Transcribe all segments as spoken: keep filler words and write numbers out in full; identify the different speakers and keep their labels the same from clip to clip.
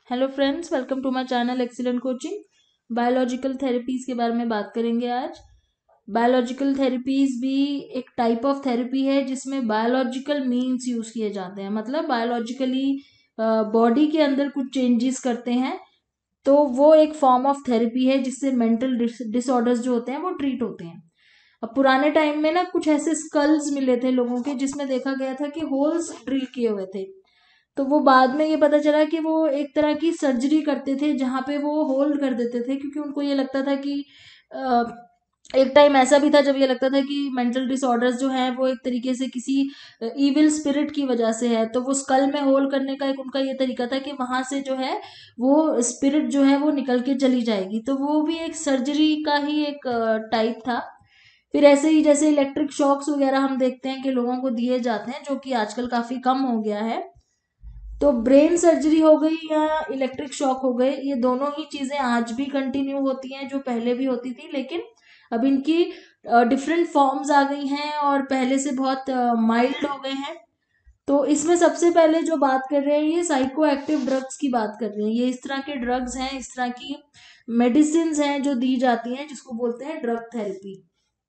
Speaker 1: Hello friends, welcome to my channel excellent coaching. Biological therapies के बारे में बात करेंगे आज। बायोलॉजिकल थेरेपीज भी एक टाइप ऑफ थेरेपी है जिसमें बायोलॉजिकल मीन्स यूज किए जाते हैं, मतलब बायोलॉजिकली बॉडी के अंदर कुछ चेंजेस करते हैं, तो वो एक फॉर्म ऑफ थेरेपी है जिससे मेंटल डिसऑर्डर्स जो होते हैं वो ट्रीट होते हैं। अब पुराने टाइम में ना कुछ ऐसे स्कल्स मिले थे लोगों के जिसमें देखा गया था कि होल्स ड्रिल किए हुए थे, तो वो बाद में ये पता चला कि वो एक तरह की सर्जरी करते थे जहाँ पे वो होल्ड कर देते थे, क्योंकि उनको ये लगता था कि अ, एक टाइम ऐसा भी था जब ये लगता था कि मेंटल डिसऑर्डर्स जो हैं वो एक तरीके से किसी इविल स्पिरिट की वजह से है, तो वो स्कल में होल करने का एक उनका ये तरीका था कि वहां से जो है वो स्पिरिट जो है वो निकल के चली जाएगी, तो वो भी एक सर्जरी का ही एक टाइप था। फिर ऐसे ही जैसे इलेक्ट्रिक शॉक्स वगैरह हम देखते हैं कि लोगों को दिए जाते हैं, जो कि आजकल काफी कम हो गया है। तो ब्रेन सर्जरी हो गई या इलेक्ट्रिक शॉक हो गए, ये दोनों ही चीजें आज भी कंटिन्यू होती हैं, जो पहले भी होती थी, लेकिन अब इनकी डिफरेंट फॉर्म्स आ गई हैं और पहले से बहुत माइल्ड हो गए हैं। तो इसमें सबसे पहले जो बात कर रहे हैं ये साइको एक्टिव ड्रग्स की बात कर रहे हैं। ये इस तरह के ड्रग्स हैं, इस तरह की मेडिसिन हैं जो दी जाती हैं, जिसको बोलते हैं ड्रग थेरेपी।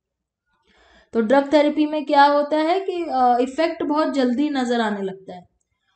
Speaker 1: तो ड्रग थेरेपी में क्या होता है कि इफेक्ट बहुत जल्दी नजर आने लगता है।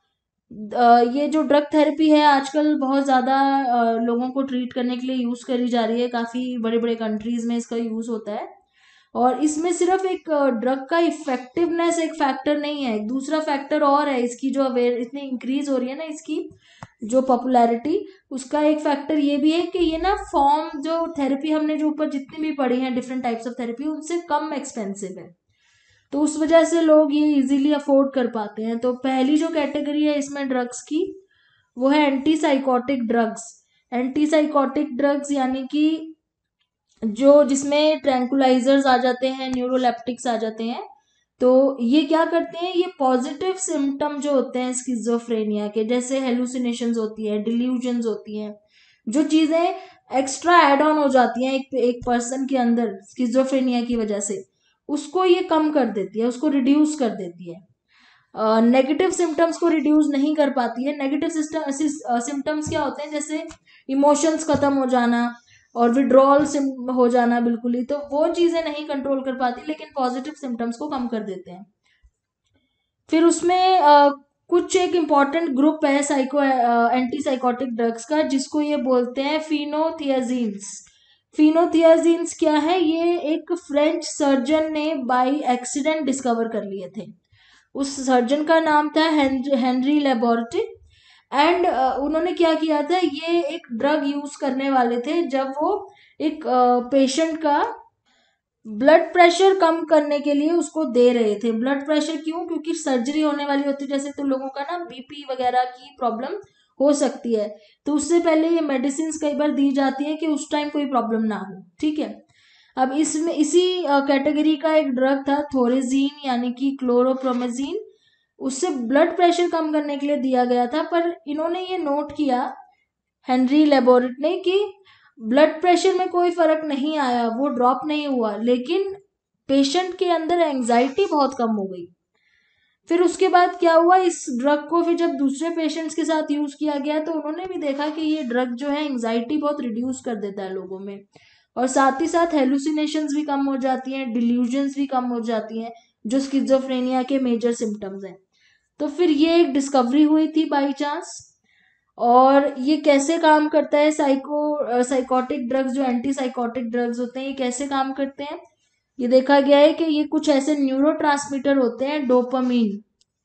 Speaker 1: ये जो ड्रग थेरेपी है आजकल बहुत ज़्यादा लोगों को ट्रीट करने के लिए यूज़ करी जा रही है, काफ़ी बड़े बड़े कंट्रीज में इसका यूज़ होता है। और इसमें सिर्फ एक ड्रग का इफेक्टिवनेस एक फैक्टर नहीं है, एक दूसरा फैक्टर और है इसकी जो अवेयर इतनी इंक्रीज हो रही है ना, इसकी जो पॉपुलैरिटी, उसका एक फैक्टर ये भी है कि ये ना फॉर्म जो थेरेपी हमने जो ऊपर जितनी भी पढ़ी है डिफरेंट टाइप्स ऑफ थेरेपी, उनसे कम एक्सपेंसिव है, तो उस वजह से लोग ये इजीली अफोर्ड कर पाते हैं। तो पहली जो कैटेगरी है इसमें ड्रग्स की, वो है anti psychotic drugs. Anti psychotic drugs यानी कि जो जिसमें ट्रैंकुलाइजर्स आ जाते हैं, न्यूरोलेप्टिक्स आ जाते हैं। तो ये क्या करते हैं, ये पॉजिटिव सिम्टम जो होते हैं स्किज़ोफ्रेनिया के, जैसे हेलुसिनेशंस होती है, डिल्यूजन्स होती हैं, जो चीजें एक्स्ट्रा एड ऑन हो जाती हैं एक एक पर्सन के अंदर स्किज़ोफ्रेनिया की वजह से, उसको ये कम कर देती है, उसको रिड्यूस कर देती है। नेगेटिव uh, सिम्टम्स को रिड्यूस नहीं कर पाती है। नेगेटिव सिम्टम्स क्या होते हैं, जैसे इमोशंस खत्म हो जाना और विड्रॉल हो जाना बिल्कुल ही, तो वो चीजें नहीं कंट्रोल कर पाती, लेकिन पॉजिटिव सिम्टम्स को कम कर देते हैं। फिर उसमें uh, कुछ एक इम्पॉर्टेंट ग्रुप है साइको एंटी साइकोटिक ड्रग्स का, जिसको ये बोलते हैं फिनोथियाजीन्स। फिनोथियाजीन्स क्या है, ये एक फ्रेंच सर्जन ने बाय एक्सीडेंट डिस्कवर कर लिए थे। उस सर्जन का नाम था हेनरी लेबोरेटरी, एंड उन्होंने क्या किया था, ये एक ड्रग यूज करने वाले थे जब वो एक पेशेंट uh, का ब्लड प्रेशर कम करने के लिए उसको दे रहे थे। ब्लड प्रेशर क्यों, क्योंकि सर्जरी होने वाली होती है, जैसे तो लोगों का ना बीपी वगैरह की प्रॉब्लम हो सकती है, तो उससे पहले ये मेडिसिन कई बार दी जाती है कि उस टाइम कोई प्रॉब्लम ना हो, ठीक है। अब इसमें इसी कैटेगरी का एक ड्रग था थोरेजीन यानी कि क्लोरोप्रोमेजीन, उससे ब्लड प्रेशर कम करने के लिए दिया गया था, पर इन्होंने ये नोट किया हेनरी लेबोरेट ने कि ब्लड प्रेशर में कोई फर्क नहीं आया, वो ड्रॉप नहीं हुआ, लेकिन पेशेंट के अंदर एंजाइटी बहुत कम हो गई। फिर उसके बाद क्या हुआ, इस ड्रग को फिर जब दूसरे पेशेंट्स के साथ यूज किया गया तो उन्होंने भी देखा कि ये ड्रग जो है एंजाइटी बहुत रिड्यूस कर देता है लोगों में, और साथ ही साथ हेलुसिनेशंस भी कम हो जाती हैं, डिल्यूजन्स भी कम हो जाती हैं, जो स्किज़ोफ्रेनिया के मेजर सिम्टम्स हैं। तो फिर ये एक डिस्कवरी हुई थी बाई चांस। और ये कैसे काम करता है, साइको साइकोटिक ड्रग्स जो एंटी साइकोटिक ड्रग्स होते हैं, ये कैसे काम करते हैं, ये देखा गया है कि ये कुछ ऐसे न्यूरोट्रांसमीटर होते हैं डोपामीन,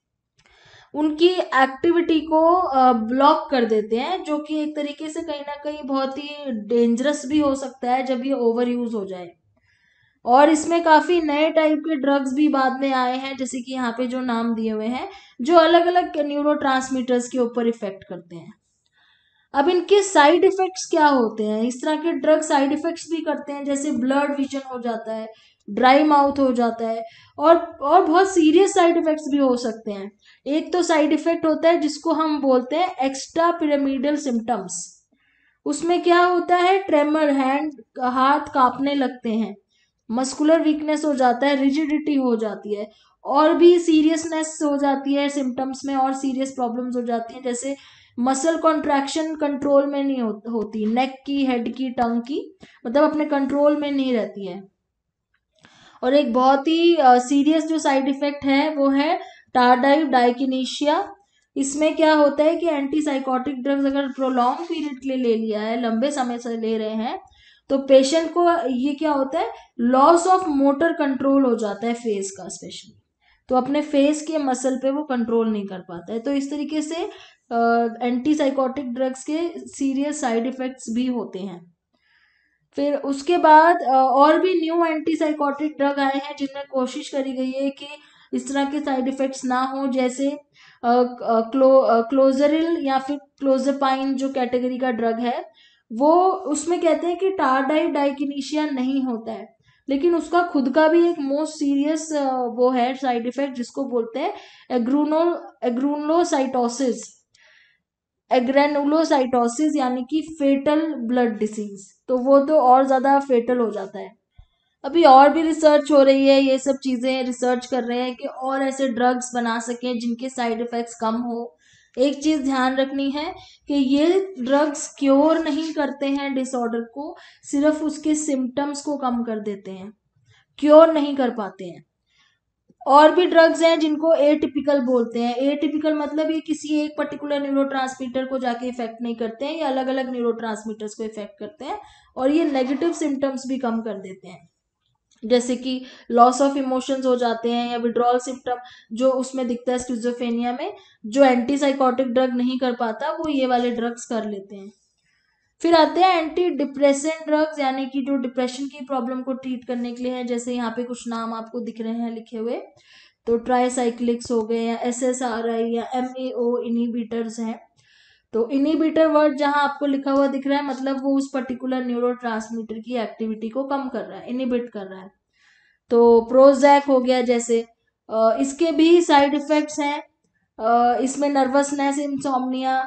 Speaker 1: उनकी एक्टिविटी को ब्लॉक कर देते हैं, जो कि एक तरीके से कहीं ना कहीं बहुत ही डेंजरस भी हो सकता है जब ये ओवर यूज हो जाए। और इसमें काफी नए टाइप के ड्रग्स भी बाद में आए हैं, जैसे कि यहाँ पे जो नाम दिए हुए हैं, जो अलग अलग न्यूरोट्रांसमीटर्स के ऊपर इफेक्ट करते हैं। अब इनके साइड इफेक्ट्स क्या होते हैं, इस तरह के ड्रग साइड इफेक्ट्स भी करते हैं, जैसे ब्लड विजन हो जाता है, ड्राई माउथ हो जाता है, और और बहुत सीरियस साइड इफेक्ट्स भी हो सकते हैं। एक तो साइड इफेक्ट होता है जिसको हम बोलते हैं एक्स्ट्रा पिरामिडल सिम्टम्स। उसमें क्या होता है, ट्रेमर, हैंड हाथ कांपने लगते हैं, मस्कुलर वीकनेस हो जाता है, रिजिडिटी हो जाती है, और भी सीरियसनेस हो जाती है सिम्टम्स में, और सीरियस प्रॉब्लम्स हो जाती हैं, जैसे मसल कॉन्ट्रैक्शन कंट्रोल में नहीं हो, होती, नेक की, हेड की, टंग की, मतलब अपने कंट्रोल में नहीं रहती है। और एक बहुत ही सीरियस uh, जो साइड इफेक्ट है वो है टार्डाइव डाइकिनेशिया। इसमें क्या होता है कि एंटीसाइकोटिक ड्रग्स अगर प्रोलॉन्ग पीरियड के लिए ले लिया है, लंबे समय से ले रहे हैं, तो पेशेंट को ये क्या होता है, लॉस ऑफ मोटर कंट्रोल हो जाता है फेस का स्पेशली, तो अपने फेस के मसल पे वो कंट्रोल नहीं कर पाता है। तो इस तरीके से एंटीसाइकोटिक ड्रग्स के सीरियस साइड इफेक्ट्स भी होते हैं। फिर उसके बाद और भी न्यू एंटीसाइकोटिक ड्रग आए हैं जिनमें कोशिश करी गई है कि इस तरह के साइड इफेक्ट्स ना हो, जैसे क्लो क्लोजरिल या फिर क्लोजेपाइन जो कैटेगरी का ड्रग है, वो उसमें कहते हैं कि टार्डाइव डाइकिनेशिया नहीं होता है, लेकिन उसका खुद का भी एक मोस्ट सीरियस वो है साइड इफेक्ट जिसको बोलते हैं एग्रूनो एग्रूनोसाइटोसिस एग्रेनुलोसाइटोसिस यानी कि फेटल ब्लड डिसीज, तो वो तो और ज़्यादा फेटल हो जाता है। अभी और भी रिसर्च हो रही है, ये सब चीज़ें रिसर्च कर रहे हैं कि और ऐसे ड्रग्स बना सकें जिनके साइड इफ़ेक्ट्स कम हो। एक चीज़ ध्यान रखनी है कि ये ड्रग्स क्योर नहीं करते हैं डिसऑर्डर को, सिर्फ उसके सिम्टम्स को कम कर देते हैं, क्योर नहीं कर पाते हैं। और भी ड्रग्स हैं जिनको एटिपिकल बोलते हैं। एटिपिकल मतलब ये किसी एक पर्टिकुलर न्यूरोट्रांसमीटर को जाके इफेक्ट नहीं करते हैं, ये अलग अलग न्यूरोट्रांसमीटर्स को इफेक्ट करते हैं और ये नेगेटिव सिम्टम्स भी कम कर देते हैं, जैसे कि लॉस ऑफ इमोशंस हो जाते हैं या विड्रॉल सिम्टम जो उसमें दिखता है स्किज़ोफ्रेनिया में, जो एंटीसाइकोटिक ड्रग नहीं कर पाता वो ये वाले ड्रग्स कर लेते हैं। फिर आते हैं एंटी डिप्रेसेंट ड्रग्स, यानी कि जो डिप्रेशन की प्रॉब्लम को ट्रीट करने के लिए है, जैसे यहाँ पे कुछ नाम आपको दिख रहे हैं लिखे हुए, तो ट्राईसाइक्लिक्स हो गए या एस एस आर आई या एम ए ओ इनिबिटर्स हैं। तो इनिबिटर वर्ड जहां आपको लिखा हुआ दिख रहा है मतलब वो उस पर्टिकुलर न्यूरोट्रांसमीटर की एक्टिविटी को कम कर रहा है, इनिबिट कर रहा है। तो प्रोजैक हो गया जैसे, इसके भी साइड इफेक्ट्स हैं, इसमें nervousness, insomnia,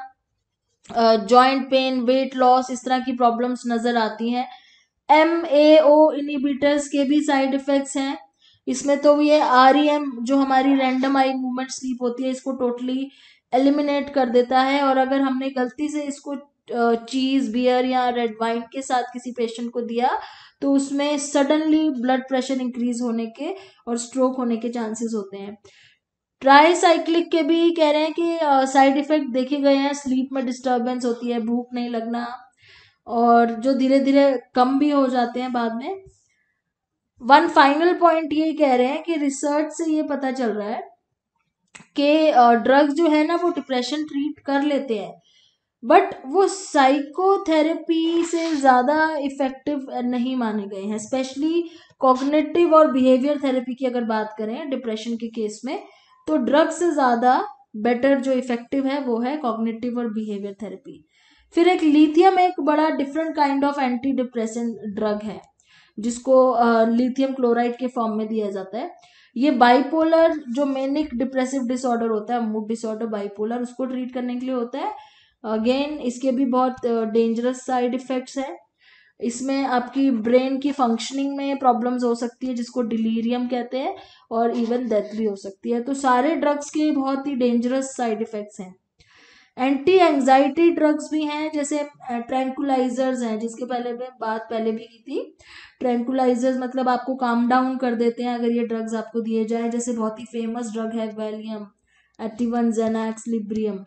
Speaker 1: joint pain, weight loss, इस तरह की प्रॉब्लम्स नजर आती हैं। एम ए ओ इनिबिटर्स के भी साइड इफेक्ट्स हैं, इसमें तो ये आर ई एम जो हमारी रैंडम आई मूवमेंट स्लीप होती है इसको टोटली एलिमिनेट कर देता है, और अगर हमने गलती से इसको चीज, बियर या रेड वाइन के साथ किसी पेशेंट को दिया तो उसमें सडनली ब्लड प्रेशर इंक्रीज होने के और स्ट्रोक होने के चांसेस होते हैं। ट्राईसाइक्लिक के भी कह रहे हैं कि साइड इफेक्ट देखे गए हैं, स्लीप में डिस्टर्बेंस होती है, भूख नहीं लगना, और जो धीरे धीरे कम भी हो जाते हैं बाद में। वन फाइनल पॉइंट ये कह रहे हैं कि रिसर्च से ये पता चल रहा है कि ड्रग्स जो है ना वो डिप्रेशन ट्रीट कर लेते हैं, बट वो साइकोथेरेपी से ज़्यादा इफेक्टिव नहीं माने गए हैं। स्पेशली कॉग्निटिव और बिहेवियर थेरेपी की अगर बात करें डिप्रेशन के केस में, तो ड्रग से ज़्यादा बेटर जो इफेक्टिव है वो है कॉग्निटिव और बिहेवियर थेरेपी। फिर एक लिथियम एक बड़ा different kind of anti depressant drug है जिसको लिथियम क्लोराइड के फॉर्म में दिया जाता है। ये बाइपोलर जो मेनिक डिप्रेसिव डिसऑर्डर होता है, मूड डिसऑर्डर बाइपोलर, उसको ट्रीट करने के लिए होता है। अगेन इसके भी बहुत डेंजरस साइड इफेक्ट्स हैं, इसमें आपकी ब्रेन की फंक्शनिंग में प्रॉब्लम्स हो सकती है जिसको डिलीरियम कहते हैं, और इवन डेथ भी हो सकती है। तो सारे ड्रग्स के बहुत ही डेंजरस साइड इफेक्ट्स हैं। एंटी एंजाइटी ड्रग्स भी हैं, जैसे ट्रैंकुलाइजर्स हैं जिसके पहले मैं बात पहले भी की थी। ट्रैंकुलाइजर्स मतलब आपको काम डाउन कर देते हैं अगर ये ड्रग्स आपको दिए जाए, जैसे बहुत ही फेमस ड्रग है वैलियम, एटिवन, जेनैक्स, लिब्रियम।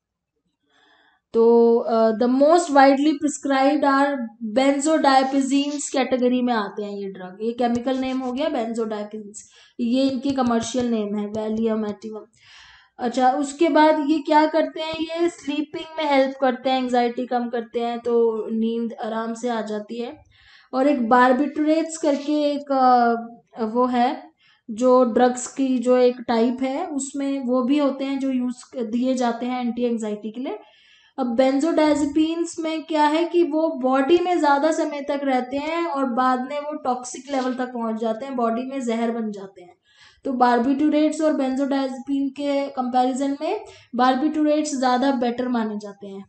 Speaker 1: तो the most widely prescribed are benzodiazepines category में आते हैं ये ड्रग, ये केमिकल नेम हो गया बेंजोडायपेजिन्स, ये इनकी कमर्शियल नेम है वैलियम, एटिवम। अच्छा, उसके बाद ये क्या करते हैं, ये स्लीपिंग में हेल्प करते हैं, एंजाइटी कम करते हैं, तो नींद आराम से आ जाती है। और एक बारबिटुरेट्स करके एक वो है जो ड्रग्स की जो एक टाइप है, उसमें वो भी होते हैं जो यूज दिए जाते हैं एंटी एंजाइटी के लिए। अब बेंजोडायजेपिन्स में क्या है कि वो बॉडी में ज़्यादा समय तक रहते हैं और बाद में वो टॉक्सिक लेवल तक पहुंच जाते हैं, बॉडी में जहर बन जाते हैं। तो बारबिटुरेट्स और बेंजोडायजेपिन के कंपैरिजन में बारबिटुरेट्स ज़्यादा बेटर माने जाते हैं।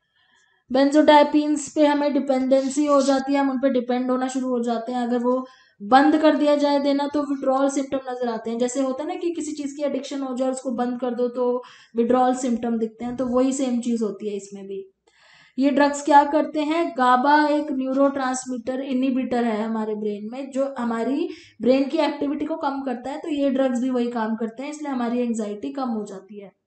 Speaker 1: बेंजोडायपिन्स पे हमें डिपेंडेंसी हो जाती है, हम उन पर डिपेंड होना शुरू हो जाते हैं अगर वो बंद कर दिया जाए देना तो विड्रॉल सिम्टम नजर आते हैं। जैसे होता है ना कि किसी चीज की एडिक्शन हो जाए, उसको बंद कर दो तो विड्रॉल सिम्टम दिखते हैं, तो वही सेम चीज होती है इसमें भी। ये ड्रग्स क्या करते हैं, गाबा एक न्यूरोट्रांसमीटर इनहिबिटर है हमारे ब्रेन में, जो हमारी ब्रेन की एक्टिविटी को कम करता है, तो ये ड्रग्स भी वही काम करते हैं, इसलिए हमारी एंजाइटी कम हो जाती है।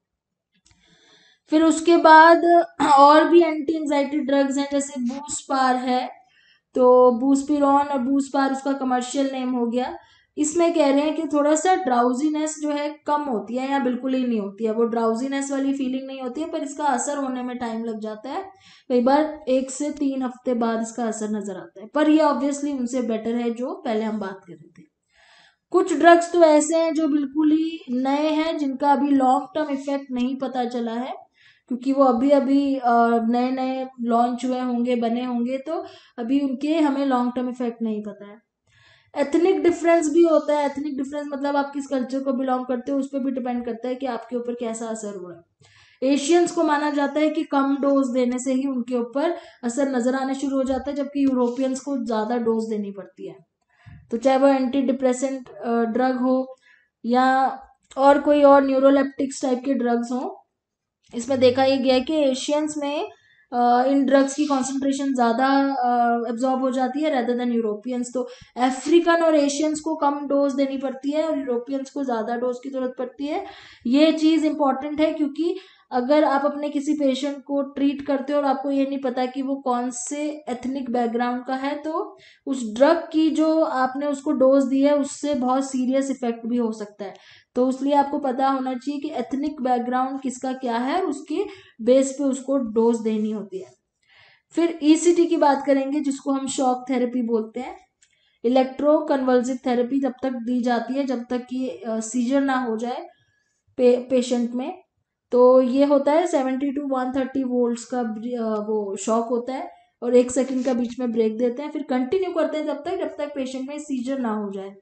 Speaker 1: फिर उसके बाद और भी एंटी एंजाइटी ड्रग्स हैं, जैसे बूस्पार है, तो बूस्पिरोन और बूस्पार उसका कमर्शियल नेम हो गया। इसमें कह रहे हैं कि थोड़ा सा ड्राउजीनेस जो है कम होती है या बिल्कुल ही नहीं होती है, वो ड्राउजीनेस वाली फीलिंग नहीं होती है, पर इसका असर होने में टाइम लग जाता है, कई बार एक से तीन हफ्ते बाद इसका असर नजर आता है, पर ये ऑब्वियसली उनसे बेटर है जो पहले हम बात कर रहे थे। कुछ ड्रग्स तो ऐसे हैं जो बिल्कुल ही नए हैं, जिनका अभी लॉन्ग टर्म इफेक्ट नहीं पता चला है, क्योंकि वो अभी अभी नए नए लॉन्च हुए होंगे, बने होंगे, तो अभी उनके हमें लॉन्ग टर्म इफेक्ट नहीं पता है। एथनिक डिफरेंस भी होता है। एथनिक डिफरेंस मतलब आप किस कल्चर को बिलोंग करते हो, उस पर भी डिपेंड करता है कि आपके ऊपर कैसा असर हो रहा है। एशियंस को माना जाता है कि कम डोज देने से ही उनके ऊपर असर नजर आने शुरू हो जाता है, जबकि यूरोपियंस को ज्यादा डोज देनी पड़ती है। तो चाहे वो एंटी डिप्रेसेंट ड्रग हो या और कोई और न्यूरोलेप्टिक्स टाइप के ड्रग्स हो, इसमें देखा ये गया है कि एशियंस में uh, इन ड्रग्स की कॉन्सेंट्रेशन ज़्यादा एब्जॉर्ब हो जाती है रेदर देन यूरोपियंस। तो अफ्रीकन और एशियंस को कम डोज देनी पड़ती है और यूरोपियंस को ज़्यादा डोज की जरूरत पड़ती है। ये चीज़ इंपॉर्टेंट है, क्योंकि अगर आप अपने किसी पेशेंट को ट्रीट करते हो और आपको ये नहीं पता कि वो कौन से एथनिक बैकग्राउंड का है, तो उस ड्रग की जो आपने उसको डोज दी है उससे बहुत सीरियस इफेक्ट भी हो सकता है। तो इसलिए आपको पता होना चाहिए कि एथनिक बैकग्राउंड किसका क्या है, उसके बेस पे उसको डोज देनी होती है। फिर ईसीटी की बात करेंगे, जिसको हम शॉक थेरेपी बोलते हैं। इलेक्ट्रो कन्वल्सिव थेरेपी जब तक दी जाती है जब तक कि सीजर ना हो जाए पे, पेशेंट में। तो ये होता है seventy two one thirty volts का वो शॉक होता है, और एक सेकंड का बीच में ब्रेक देते हैं, फिर कंटिन्यू करते हैं जब तक जब तक पेशेंट में सीजर ना हो जाए।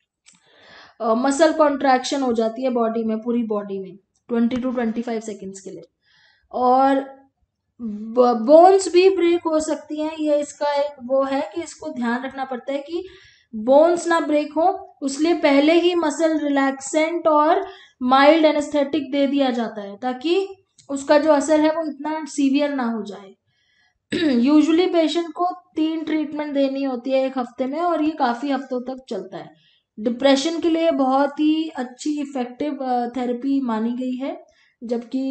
Speaker 1: मसल कॉन्ट्रैक्शन हो जाती है बॉडी में, पूरी बॉडी में twenty two twenty five seconds के लिए, और बोन्स भी ब्रेक हो सकती हैं। ये इसका एक वो है कि इसको ध्यान रखना पड़ता है कि बोन्स ना ब्रेक हो, उसलिए पहले ही मसल रिलैक्सेंट और माइल्ड एनेस्थेटिक दे दिया जाता है, ताकि उसका जो असर है वो इतना सीवियर ना हो जाए। यूजुअली पेशेंट को तीन ट्रीटमेंट देनी होती है एक हफ्ते में, और ये काफी हफ्तों तक चलता है। डिप्रेशन के लिए बहुत ही अच्छी इफेक्टिव थेरेपी मानी गई है, जबकि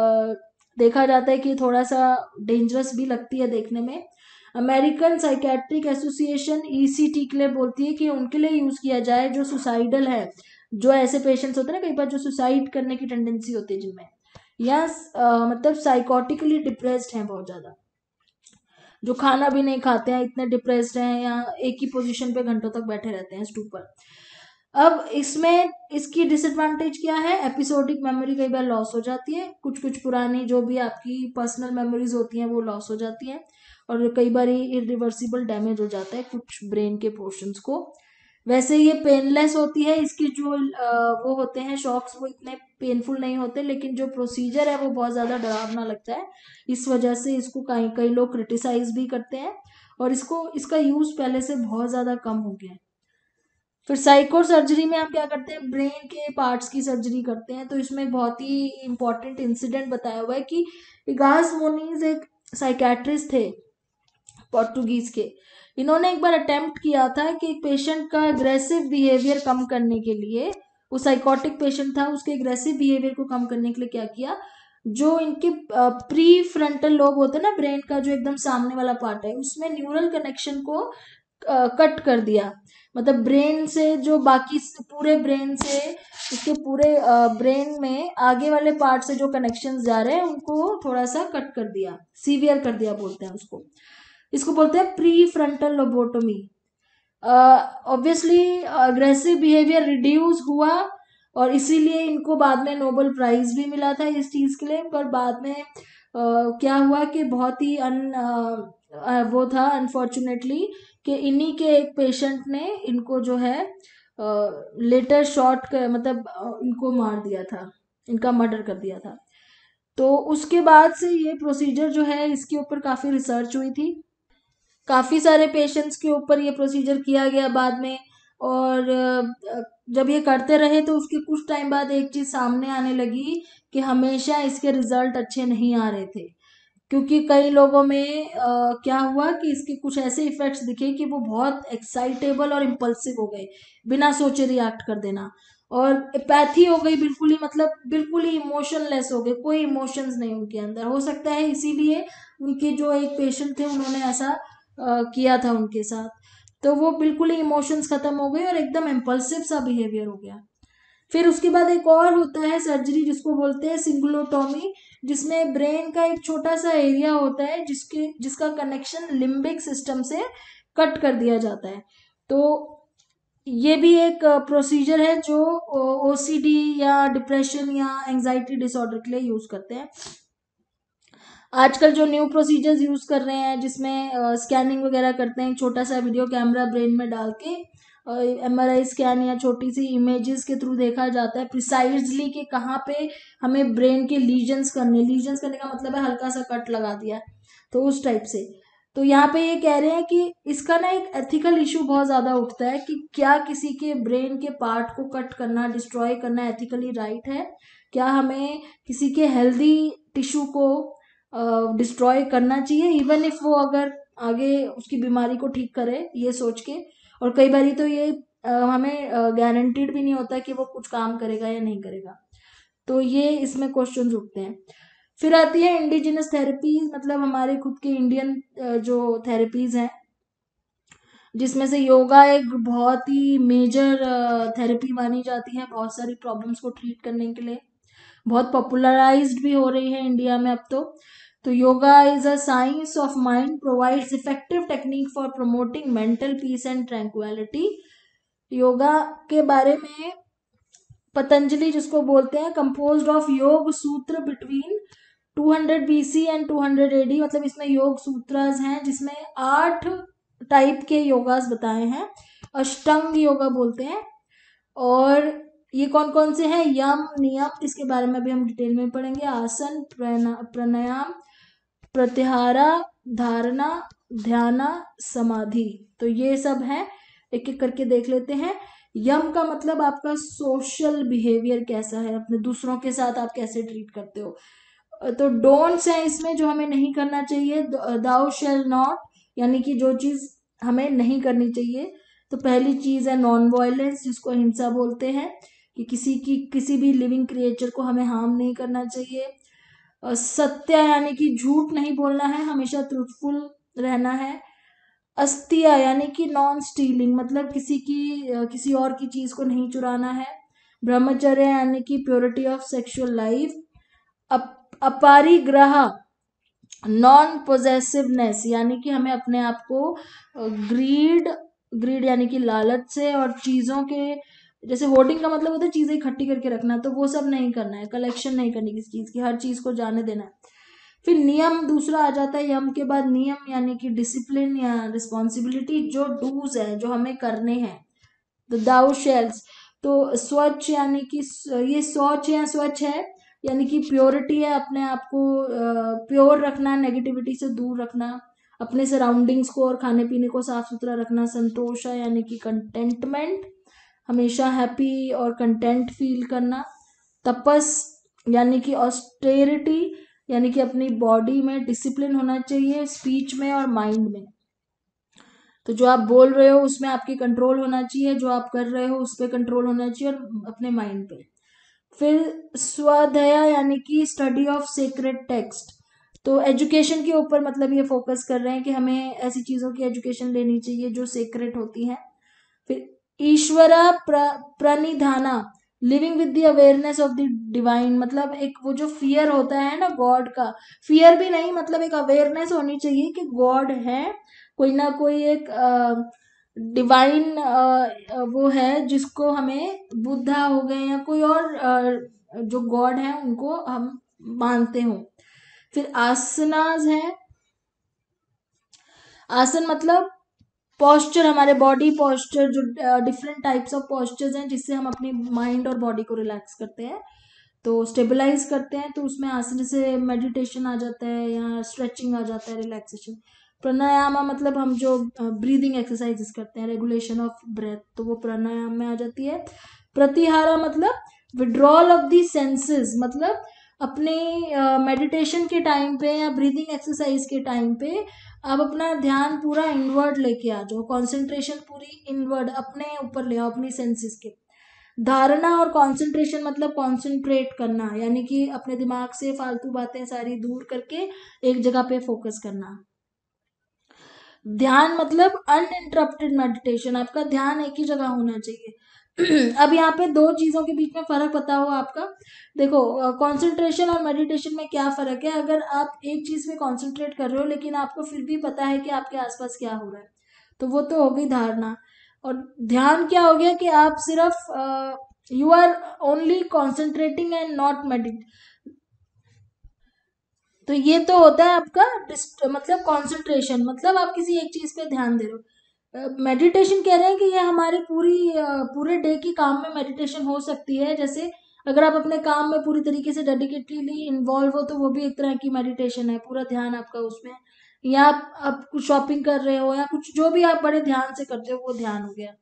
Speaker 1: देखा जाता है कि थोड़ा सा डेंजरस भी लगती है देखने में। अमेरिकन साइकेट्रिक एसोसिएशन ईसीटी के लिए बोलती है कि उनके लिए यूज किया जाए जो सुसाइडल है, जो ऐसे पेशेंट्स होते हैं ना कई बार जो सुसाइड करने की टेंडेंसी होती है जिनमें, या मतलब साइकोटिकली डिप्रेस्ड हैं बहुत ज्यादा, जो खाना भी नहीं खाते हैं, इतने डिप्रेस्ड हैं, या एक ही पोजीशन पे घंटों तक बैठे रहते हैं स्टूप पर। अब इसमें इसकी डिसएडवांटेज क्या है, एपिसोडिक मेमोरी कई बार लॉस हो जाती है, कुछ कुछ पुरानी जो भी आपकी पर्सनल मेमोरीज होती हैं वो लॉस हो जाती हैं, और कई बार इरिवर्सिबल डैमेज हो जाता है कुछ ब्रेन के पोर्शंस को। वैसे ये पेनलेस होती है, इसकी जो वो होते हैं शॉक्स वो इतने पेनफुल नहीं होते, लेकिन जो प्रोसीजर है वो बहुत ज़्यादा डरावना लगता है, इस वजह से इसको कई कई लोग क्रिटिसाइज भी करते हैं, और इसको इसका यूज पहले से बहुत ज़्यादा कम हो गया है। फिर साइको सर्जरी में हम क्या करते हैं, ब्रेन के पार्ट्स की सर्जरी करते हैं। तो इसमें बहुत ही इंपॉर्टेंट इंसिडेंट बताया हुआ है कि इगास मोनीज एक साइकेट्रिस्ट थे पोर्टुगीज के। इन्होंने एक बार अटेम्प्ट किया था कि एक पेशेंट का एग्रेसिव बिहेवियर कम करने के लिए, वो साइकोटिक पेशेंट था, उसके एग्रेसिव बिहेवियर को कम करने के लिए क्या किया, जो इनके प्री फ्रंटल लोब होते हैं ना ब्रेन का, जो एकदम सामने वाला पार्ट है, उसमें न्यूरल कनेक्शन को कट कर दिया। मतलब ब्रेन से जो बाकी पूरे ब्रेन से उसके पूरे ब्रेन में आगे वाले पार्ट से जो कनेक्शंस जा रहे हैं उनको थोड़ा सा कट कर दिया, सीवियर कर दिया बोलते हैं उसको। इसको बोलते हैं pre frontal lobotomy. Obviously aggressive behaviour reduce हुआ, और इसीलिए इनको बाद में नोबेल प्राइज भी मिला था इस चीज के लिए। पर बाद में uh, क्या हुआ कि बहुत ही अन uh, वो था अनफॉर्चुनेटली कि इन्हीं के एक पेशेंट ने इनको जो है लेटर शॉट कर मतलब uh, इनको मार दिया था, इनका मर्डर कर दिया था। तो उसके बाद से ये प्रोसीजर जो है इसके ऊपर काफी रिसर्च हुई थी, काफ़ी सारे पेशेंट्स के ऊपर ये प्रोसीजर किया गया बाद में, और अ, जब ये करते रहे तो उसके कुछ टाइम बाद एक चीज़ सामने आने लगी कि हमेशा इसके रिजल्ट अच्छे नहीं आ रहे थे, क्योंकि कई लोगों में अ, क्या हुआ कि इसके कुछ ऐसे इफेक्ट्स दिखे कि वो बहुत एक्साइटेबल और इम्पल्सिव हो गए, बिना सोचे रिएक्ट कर देना, और एपैथी हो गई बिल्कुल ही, मतलब बिल्कुल ही इमोशनलेस हो गए, कोई इमोशंस नहीं उनके अंदर। हो सकता है इसीलिए उनके जो एक पेशेंट थे उन्होंने ऐसा अ, किया था उनके साथ, तो वो बिल्कुल ही इमोशंस खत्म हो गए और एकदम इम्पल्सिव सा बिहेवियर हो गया। फिर उसके बाद एक और होता है सर्जरी जिसको बोलते हैं सिंगुलोटॉमी, जिसमें ब्रेन का एक छोटा सा एरिया होता है जिसके जिसका कनेक्शन लिम्बिक सिस्टम से कट कर दिया जाता है। तो ये भी एक प्रोसीजर है जो ओसीडी या डिप्रेशन या एंजाइटी डिसऑर्डर के लिए यूज करते हैं। आजकल जो न्यू प्रोसीजर्स यूज कर रहे हैं जिसमें स्कैनिंग वगैरह करते हैं, छोटा सा वीडियो कैमरा ब्रेन में डाल के एमआरआई स्कैन या छोटी सी इमेजेस के थ्रू देखा जाता है प्रिसाइजली कि कहाँ पे हमें ब्रेन के लीजन्स करने, लीजन्स करने का मतलब है हल्का सा कट लगा दिया, तो उस टाइप से। तो यहाँ पे ये कह रहे हैं कि इसका ना एक एथिकल इशू बहुत ज़्यादा उठता है कि क्या किसी के ब्रेन के पार्ट को कट करना, डिस्ट्रॉय करना एथिकली राइट है? क्या हमें किसी के हेल्दी टिश्यू को डिस्ट्रॉय करना चाहिए, इवन इफ वो अगर आगे उसकी बीमारी को ठीक करे, ये सोच के? और कई बार तो ये अ, हमें गारंटीड भी नहीं होता कि वो कुछ काम करेगा या नहीं करेगा, तो ये इसमें क्वेश्चंस उठते हैं। फिर आती है इंडिजिनस थेरेपीज, मतलब हमारे खुद के इंडियन जो थेरेपीज हैं, जिसमें से योगा एक बहुत ही मेजर थेरेपी मानी जाती है बहुत सारी प्रॉब्लम्स को ट्रीट करने के लिए, बहुत पॉपुलराइज्ड भी हो रही है इंडिया में अब तो। तो yoga is a science of mind, provides effective technique for promoting mental peace and tranquillity. Yoga के बारे में पतंजलि जिसको बोलते हैं, composed of Yoga Sutra between two hundred BC and two hundred AD, मतलब इसमें योग सूत्रास हैं जिसमें आठ टाइप के योगास बताए हैं, अष्टांग योगा बोलते हैं। और ये कौन कौन से हैं? यम, नियम, जिसके बारे में भी हम डिटेल में पढ़ेंगे, आसन, प्राणायाम, प्रत्याहारा, धारणा, ध्याना, समाधि, तो ये सब है, एक एक करके देख लेते हैं। यम का मतलब आपका सोशल बिहेवियर कैसा है, अपने दूसरों के साथ आप कैसे ट्रीट करते हो। तो डोंट्स हैं इसमें जो हमें नहीं करना चाहिए, दाउ शैल नॉट, यानी कि जो चीज हमें नहीं करनी चाहिए। तो पहली चीज है नॉन वायलेंस, जिसको हिंसा बोलते हैं, कि किसी की किसी भी लिविंग क्रिएचर को हमें हार्म नहीं करना चाहिए। सत्य यानी कि झूठ नहीं बोलना है, हमेशा ट्रूथफुल रहना है। अस्तिया यानी कि नॉन स्टीलिंग, मतलब किसी की किसी और की चीज को नहीं चुराना है। ब्रह्मचर्य यानी कि प्योरिटी ऑफ सेक्सुअल लाइफ। अप, अपरिग्रह नॉन पोजेसिवनेस, यानी कि हमें अपने आप को ग्रीड ग्रीड यानी कि लालच से और चीजों के, जैसे होर्डिंग का मतलब होता है चीजें इकट्ठी करके रखना, तो वो सब नहीं करना है, कलेक्शन नहीं करनी किसी चीज की, हर चीज को जाने देना है। फिर नियम दूसरा आ जाता है, यम के बाद नियम यानी कि डिसिप्लिन या रिस्पॉन्सिबिलिटी, जो डूज है जो हमें करने हैं, द दाउ शेल्स। तो स्वच्छ यानी कि ये शौच या स्वच्छ है, यानी कि प्योरिटी है, अपने आप को प्योर रखना, नेगेटिविटी से दूर रखना, अपने सराउंडिंग्स को और खाने पीने को साफ सुथरा रखना। संतोष है यानी कि कंटेंटमेंट, हमेशा हैप्पी और कंटेंट फील करना। तपस यानी कि ऑस्टेरिटी, यानी कि अपनी बॉडी में डिसिप्लिन होना चाहिए, स्पीच में और माइंड में, तो जो आप बोल रहे हो उसमें आपकी कंट्रोल होना चाहिए, जो आप कर रहे हो उस पर कंट्रोल होना चाहिए, और अपने माइंड पे। फिर स्वाध्याय यानी कि स्टडी ऑफ सीक्रेट टेक्स्ट, तो एजुकेशन के ऊपर मतलब ये फोकस कर रहे हैं कि हमें ऐसी चीजों की एजुकेशन लेनी चाहिए जो सीक्रेट होती हैं। फिर ईश्वरा प्र, प्रणिधाना, living with the awareness of the divine, मतलब एक वो जो फियर होता है ना गॉड का, फियर भी नहीं, मतलब एक अवेयरनेस होनी चाहिए कि गॉड है, कोई ना कोई एक डिवाइन वो है जिसको हमें, बुद्धा हो गए या कोई और uh, जो गॉड है उनको हम मानते हो। फिर आसनास है, आसन मतलब पॉस्चर, हमारे बॉडी पॉस्चर, जो डिफरेंट टाइप्स ऑफ पॉस्चर्स हैं जिससे हम अपनी माइंड और बॉडी को रिलैक्स करते हैं, तो स्टेबलाइज करते हैं, तो उसमें आसन से मेडिटेशन आ जाता है या स्ट्रेचिंग आ जाता है, रिलैक्सेशन। प्राणायाम मतलब हम जो ब्रीदिंग एक्सरसाइजेस करते हैं, रेगुलेशन ऑफ ब्रेथ, तो वो प्राणायाम में आ जाती है। प्रत्याहार मतलब विड्रॉल ऑफ दी सेंसेस, मतलब अपने मेडिटेशन uh, के टाइम पे या ब्रीदिंग एक्सरसाइज के टाइम पे आप अपना ध्यान पूरा इनवर्ड लेके आ जाओ, कंसंट्रेशन पूरी इनवर्ड अपने ऊपर ले आओ, अपनी सेंसेस के। धारणा और कंसंट्रेशन मतलब कंसंट्रेट करना, यानी कि अपने दिमाग से फालतू बातें सारी दूर करके एक जगह पे फोकस करना। ध्यान मतलब अनइंटरप्टेड मेडिटेशन, आपका ध्यान एक ही जगह होना चाहिए। अब यहाँ पे दो चीजों के बीच में फर्क पता हो आपका। देखो कंसंट्रेशन और मेडिटेशन में क्या फर्क है। अगर आप एक चीज पे कंसंट्रेट कर रहे हो लेकिन आपको फिर भी पता है कि आपके आसपास क्या हो रहा है, तो वो तो हो गई धारणा। और ध्यान क्या हो गया कि आप सिर्फ you are only concentrating and not meditate. तो ये तो होता है आपका मतलब कंसंट्रेशन, मतलब आप किसी एक चीज पे ध्यान दे रहे हो। मेडिटेशन कह रहे हैं कि ये हमारी पूरी पूरे डे की काम में मेडिटेशन हो सकती है। जैसे अगर आप अपने काम में पूरी तरीके से डेडिकेटली इन्वॉल्व हो तो वो भी एक तरह की मेडिटेशन है, पूरा ध्यान आपका उसमें। या आप, आप कुछ शॉपिंग कर रहे हो या कुछ जो भी आप बड़े ध्यान से करते हो वो ध्यान हो गया।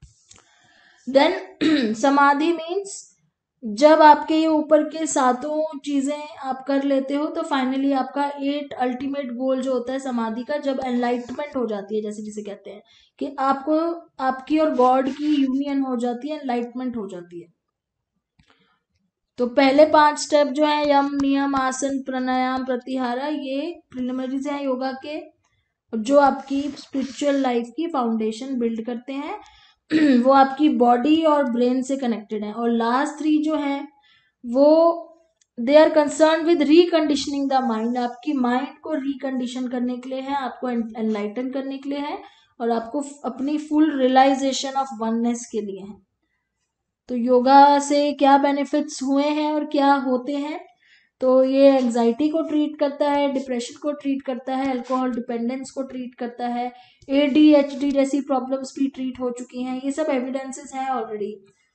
Speaker 1: देन समाधि मीन्स जब आपके ये ऊपर के सातों चीजें आप कर लेते हो तो फाइनली आपका एट अल्टीमेट गोल जो होता है समाधि का, जब एनलाइटमेंट हो जाती है, जैसे जिसे कहते हैं कि आपको आपकी और गॉड की यूनियन हो जाती है, एनलाइटमेंट हो जाती है। तो पहले पांच स्टेप जो है यम नियम आसन प्राणायाम प्रत्याहार, ये प्रिलिमिनरीज हैं योगा के, जो आपकी स्पिरिचुअल लाइफ की फाउंडेशन बिल्ड करते हैं। वो आपकी बॉडी और ब्रेन से कनेक्टेड है। और लास्ट थ्री जो है वो they are concern with reconditioning the mind, आपकी माइंड को रिकंडीशन करने के लिए है, आपको एनलाइटन करने के लिए है और आपको अपनी फुल रियलाइजेशन ऑफ वननेस के लिए है। तो योगा से क्या बेनिफिट्स हुए हैं और क्या होते हैं, तो ये एंजाइटी को ट्रीट करता है, डिप्रेशन को ट्रीट करता है, अल्कोहल डिपेंडेंस को ट्रीट करता है, एडीएचडी जैसी प्रॉब्लम्स भी ट्रीट हो चुकी हैं, ये सब एविडेंसेस हैं ऑलरेडी।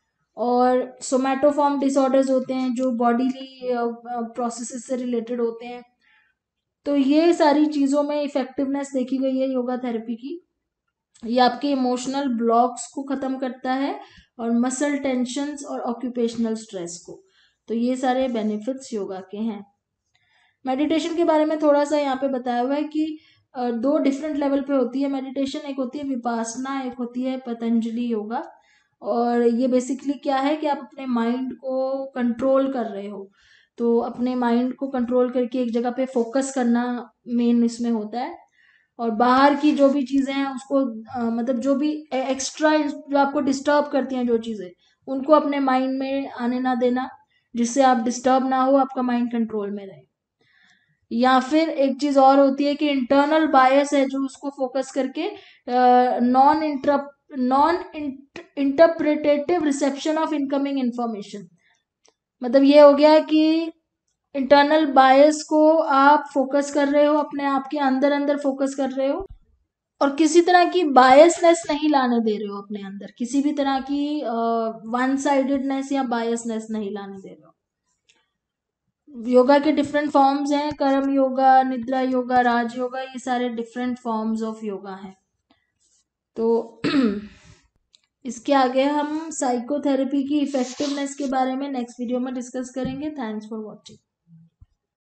Speaker 1: और सोमैटोफॉर्म डिसऑर्डर्स होते हैं जो बॉडीली प्रोसेसेस से रिलेटेड होते हैं। तो ये सारी चीज़ों में इफेक्टिवनेस देखी गई है योगा थेरेपी की। ये आपके इमोशनल ब्लॉक्स को ख़त्म करता है और मसल टेंशन्स और ऑक्यूपेशनल स्ट्रेस को। तो ये सारे बेनिफिट्स योगा के हैं। मेडिटेशन के बारे में थोड़ा सा यहाँ पे बताया हुआ है कि दो डिफरेंट लेवल पे होती है मेडिटेशन, एक होती है विपासना, एक होती है पतंजलि योगा। और ये बेसिकली क्या है कि आप अपने माइंड को कंट्रोल कर रहे हो, तो अपने माइंड को कंट्रोल करके एक जगह पे फोकस करना मेन इसमें होता है। और बाहर की जो भी चीज़ें हैं उसको आ, मतलब जो भी एक्स्ट्रा जो आपको डिस्टर्ब करती हैं जो चीज़ें, उनको अपने माइंड में आने ना देना, जिससे आप डिस्टर्ब ना हो, आपका माइंड कंट्रोल में रहे। या फिर एक चीज और होती है कि इंटरनल बायस है जो उसको फोकस करके non inter non interpretive reception of incoming information, मतलब ये हो गया कि इंटरनल बायस को आप फोकस कर रहे हो, अपने आप के अंदर अंदर फोकस कर रहे हो और किसी तरह की बायसनेस नहीं लाने दे रहे हो अपने अंदर, किसी भी तरह की वन साइडेडनेस या बायसनेस नहीं लाने दे रहे हो। योगा के डिफरेंट फॉर्म्स हैं, कर्म योगा, निद्रा योगा, राज योगा, ये सारे डिफरेंट फॉर्म्स ऑफ योगा हैं। तो इसके आगे हम साइकोथेरेपी की इफेक्टिवनेस के बारे में नेक्स्ट वीडियो में डिस्कस करेंगे। Thanks for watching.